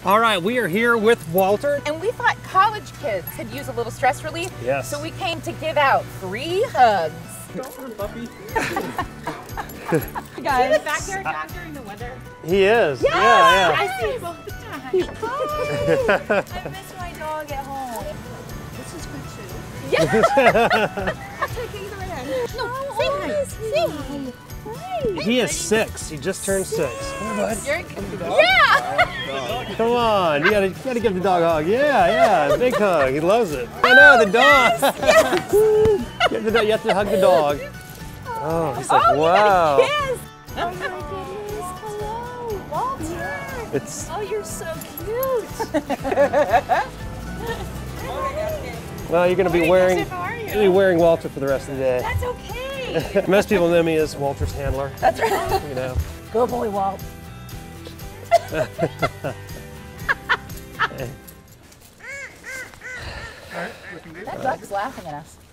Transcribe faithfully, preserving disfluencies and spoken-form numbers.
All right, we are here with Walter. And we thought college kids could use a little stress relief. Yes. So we came to give out free hugs. Don't hurt puppy. Guys. Is the backyard dog during the weather? He is. Yes! Yeah, I see him all the time. Oh, I miss my dog at home. This is good too. Yeah. I'll take either end. No, say hi. Say hi. Hi. He is six. He just turned six. Come on, bud. You're, yeah. Come on. You gotta, you gotta give the dog a hug. Yeah, yeah. Big hug. He loves it. I know, the dog. Yes, yes. You, have to, you have to hug the dog. Oh, he's like, Oh, wow. you got a kiss. Oh my goodness. Hello, Walter. It's, Oh, you're so cute. well, you're gonna be wearing, How are you? you'll be wearing Walter for the rest of the day. That's okay. Most people know me as Walter's handler. That's right. You know. Go boy, Walt. That duck's laughing at us.